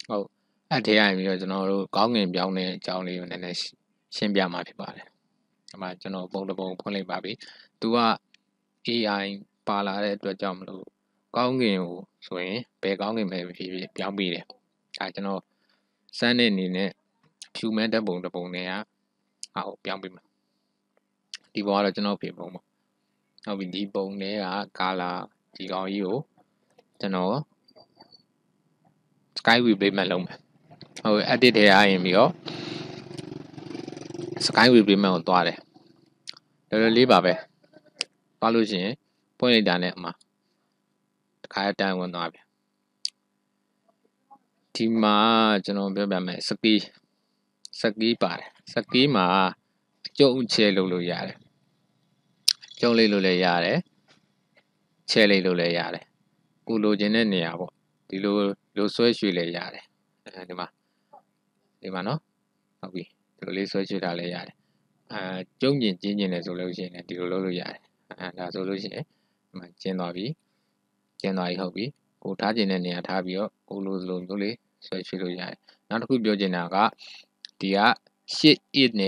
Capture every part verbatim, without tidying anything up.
ဟုတ်အဲ့ထဲရပြီးတော့ကျွန်တော်တို့ကောင်းငင်ပြောင်းတဲ့အကြောင်းလေးကိုနည်းနည်းရှင်းပြမှာဖြစ်ပါတယ်ဒီမှာကျွန်တော်ပုံတစ်ပုံဖွင့်လိုက်ပါပြီသူက A I ပါလာတဲ့အတွက်ကြောင့်မလို့ကောင်းငင်ကိုဆိုရင်ဘယ်ကောင်းငင်ပဲဖြစ်ဖြစ်ပြောင်းပြီးတယ်အဲကျွန်တော်စမ်းတဲ့အနေနဲ့ဖြူမဲ့တဲ့ပုံတစ်ပုံနဲ့ကဟာကိုပြောင်းပြီးမှာဒီပုံကတော့ကျွန်တော်ဖေပုံပေါ့ဟုတ်ပြီဒီပုံတွေက color ဒီကောင်ကြီးကိုကျွန်တော် sky replacement လုပ်မယ်ဟုတ် edit ထဲရရင်ပြီးတော့ sky replacement ကိုတွားတယ်တော်တော်လေးပါပဲတွားလို့ရှိရင်ဖွင့်လိုက်တာနဲ့အမှာတခါတန်းဝင်သွားပြီဒီမှာကျွန်တော်ပြောပြမယ်စကီးစကီးပါတယ်စကီးမှာအကျုံချဲလုပ်လို့ရတယ်ကျုံလေးလို့လည်းရတယ်ချဲလေးလို့လည်းရတယ်ကိုလိုချင်တဲ့နေရာပေါ့ဒီလိုလိုဆွဲရွှေ့လည်းရတယ်အဲဒီမှာဒီမှာနော်ဟုတ်ပြီဒီလိုလေးဆွဲရွှေ့ထားလည်းရတယ်အဲကျုံကျင်ကျင်းကျင်လည်းဆိုလို့ရှိရင်ဒီလိုလုပ်လို့ရတယ်အဲဒါဆိုလို့ရှိရင်ဒီမှာကျင်းသွားပြီကျင်းသွားပြီဟုတ်ပြီကိုထားခြင်းတဲ့နေရာထားပြီးတော့ကိုလိုလိုမျိုးလေးဆွဲရွှေ့လို့ရတယ်နောက်တစ်ခုပြောချင်တာကဒီက shift it နဲ့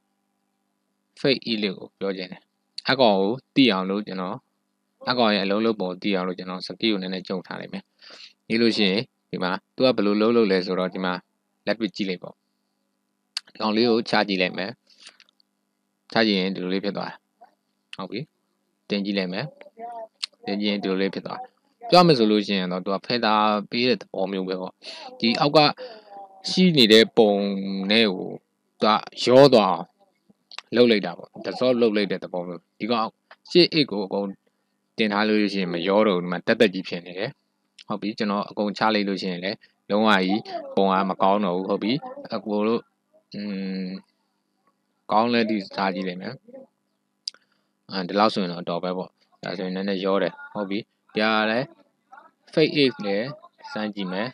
fade it လေးကိုပြောချင်တယ်အကောင်ကိုတည်အောင်လို့ကျွန်တော်အကောင်ရဲ့အလုံးလုံးပုံတည်အောင်လို့ကျွန်တော်စကီးကိုနည်းနည်းကြုံထားလိုက်မယ်ဒီလိုရှိရင်ဒီမှာသူကဘယ်လိုလုပ်လို့လဲဆိုတော့ဒီမှာလက်တွေ့ကြည့်လိုက်ပေါ့ဒီကောင်လေးကိုချကြည့်လိုက်မယ်ချကြည့်ရင်ဒီလိုလေးဖြစ်သွားတယ်ဟုတ်ပြီတင်ကြည့်လိုက်မယ်တင်ကြည့်ရင်ဒီလိုလေးဖြစ်သွားပြောမယ်ဆိုလို့ရှိရင်တော့သူကဖဲတာပေးတဲ့သဘောမျိုးပဲပေါ့ဒီအောက်ကရှိနေတဲ့ပုံနဲ့ကိုသူကရောသွားလှုပ်လိုက်တာပေါ့ dissolve လှုပ်လိုက်တဲ့သဘောမျိုးဒီကောင်ရှေ့ eight ကိုအကုန်တင်ထားလို့ရှိရင်မရောတော့ဘူးဒီမှာတက်တက်ကြီးဖြစ်နေတယ်ဟုတ်ပြီကျွန်တော်အကုန်ချလိုက်လို့ရှိရင်လည်းလုံးဝကြီးပုံကမကောင်းတော့ဘူးဟုတ်ပြီအကိုတို့อืมကောင်းလဲဒီစားကြည့်လိုက်မယ်အဲဒီလောက်ဆိုရင်တော့တော်ပဲပေါ့ဒါဆိုရင်နည်းနည်းရောတယ်ဟုတ်ပြီပြားလဲ fade eight လည်းစမ်းကြည့်မယ်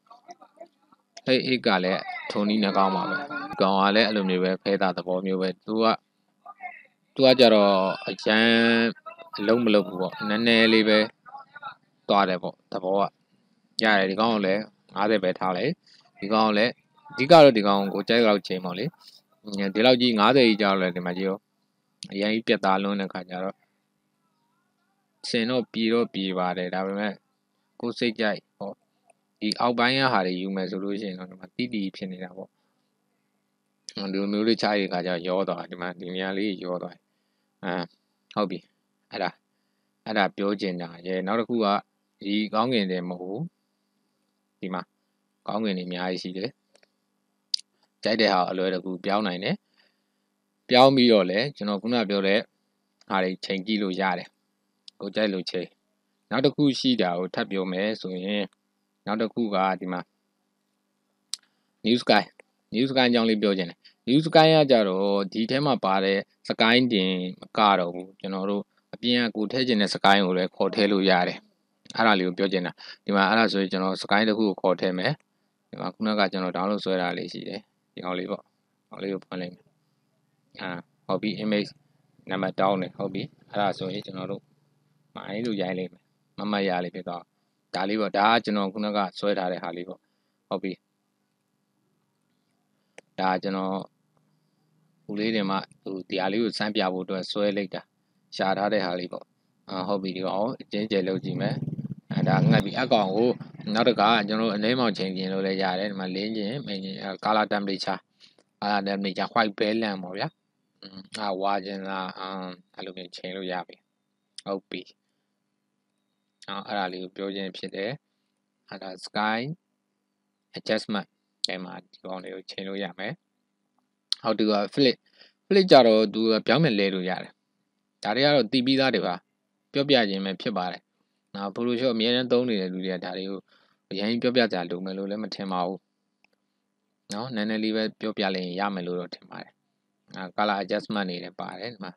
fade eight ကလည်းထုံနီးနှကောင်းပါပဲကောင်ကလည်းအဲ့လိုမျိုးပဲဖဲတာသဘောမျိုးပဲသူကသူကကြတော့အရန်အလုံးမလုံးဘူးပေါ့နည်းနည်းလေးပဲသွားတယ်ပေါ့သဘောကရတယ်ဒီကောင်ကိုလည်းfiftyပဲထားလိုက်ဒီကောင်ကိုလည်းအဓိကတော့ဒီကောင်ကိုကြိုက်တော့ချိန်ပေါ့လေဒီလောက်ကြီးfiftyကြီးကြောက်လဲဒီမှာကြီးရောအရင်ကြီးပြတ်သားလွန်းတဲ့ခါကျတော့စင်တော့ပြေတော့ပြေပါတယ်ဒါပေမဲ့ကိုစိတ်ကြိုက်ဟောဒီအောက်ပိုင်းကဟာတွေယူမယ်ဆိုလို့ရှိရင်တော့ဒီမှာတီးတီးဖြစ်နေတာပေါ့ဒီလိုမျိုးလေးချရတဲ့ခါကျရောသွားဒီမှာဒီနေရာလေးရောသွားအာဟုတ်ပြီအဲ့ဒါအဲ့ဒါပြောချင်တာရေနောက်တစ်ခုကဒီကောင်းငင်တယ်မဟုတ်ဘူးဒီမှာကောင်းငင်တွေအများကြီးရှိတယ်ကြိုက်တဲ့ဟာအလွယ်တကူပြောင်းနိုင်တယ်ပြောင်းပြီးတော့လည်းကျွန်တော်ခုနပြောတဲ့ဟာတွေချိန်ကြည့်လို့ရတယ်ကိုကြိုက်လို့ချိန်နောက်တစ်ခုရှိတာကိုထပ်ပြောမယ်ဆိုရင်နောက်တစ်ခုကဒီမှာ new sky new sky အကြောင်းလေးပြောချင်တယ် new sky ကကြတော့ဒီထဲမှာပါတဲ့ sky တင်မကတော့ဘူးကျွန်တော်တို့အပြင်ကကိုထည့်ခြင်းတဲ့ sky ကိုလည်းခေါ်ထည့်လို့ရတယ်အဲ့ဒါလေးကိုပြောချင်တာဒီမှာအဲ့ဒါဆိုရင်ကျွန်တော် sky တစ်ခုကိုခေါ်ထည့်မယ်ဒီမှာခုနကကျွန်တော် download ဆွဲတာလေးရှိတယ်ဒီကောင်လေးပေါ့ကောင်လေးကိုဖွင့်လိုက်မယ်အာဟုတ်ပြီ image နံပါတ်တောင်းတယ်ဟုတ်ပြီအဲ့ဒါဆိုရင်ကျွန်တော်တို့မိုင်းလို့ရိုင်းလိုက်မယ်မမတ်ရလေးဖြစ်သွားဒါလေးပေါ့ဒါကကျွန်တော်ခုနကဆွဲထားတဲ့ဟာလေးပေါ့ဟုတ်ပြီဒါကျွန်တော်ဟိုလေးတွေမှာဟိုဒီဟာလေးကိုစမ်းပြဖို့အတွက်ဆွဲလိုက်တာရှာထားတဲ့ဟာလေးပေါ့အာဟုတ်ပြီဒီကောင်အကျဉ်းကျယ်လုပ်ကြည့်မယ်အဲဒါငတ်ပြီအကောင်ကိုနောက်တစ်ခါကျွန်တော်အနေမောင်ချိန်ပြင်လို့လည်းရတယ်ဒီမှာလင်းချင်းမင်းချင်း color temperature color temperature white balance ပေါ့ဗျာအာဝါကျင်လားအဲ့လိုမျိုးချိန်လို့ရပြီဟုတ်ပြီအော်အဲ့ဒါလေးကိုပြောခြင်းဖြစ်တယ်အဲ့ဒါ sky adjustment အဲမှာဒီကောင်လေးကိုချိန်လို့ရမယ်ဟုတ်တူက flip flip ကြတော့သူပြောင်းပြန်လဲလို့ရတယ်ဒါတွေကတော့တီးပြီးသားတွေပါပြောပြခြင်းပဲဖြစ်ပါတယ်နော် Photoshop အများနဲ့သုံးနေတဲ့လူတွေကဒါတွေကိုအရင်ပြောပြကြလို့မယ်လို့လည်းမထင်ပါဘူးနော်နည်းနည်းလေးပဲပြောပြလိုက်ရင်ရမယ်လို့တော့ထင်ပါတယ်အာ color adjustment တွေလည်းပါတယ်ဒီမှာ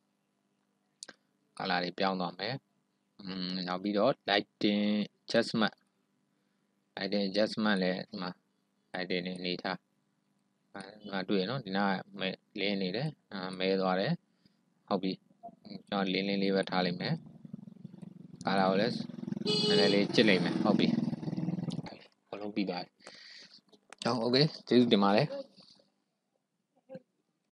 color တွေပြောင်းသွားမယ်อืมနောက်ပြီးတော့ lighting adjustment lighting adjustment လည်းဒီမှာ lighting တွေအနေထားငါတွေ့ရနော်ဒီနားမဲလင်းနေတယ်အာမဲသွားတယ်ဟုတ်ပြီကျွန်တော်လင်းလင်းလေးပဲထားလိုက်မယ်ကာလာကိုလည်းနည်းနည်းလေးကြစ်လိုက်မယ်ဟုတ်ပြီဘလုံးပြီးပါတယ်ဟုတ် okay ကျေးဇူးတင်ပါတယ်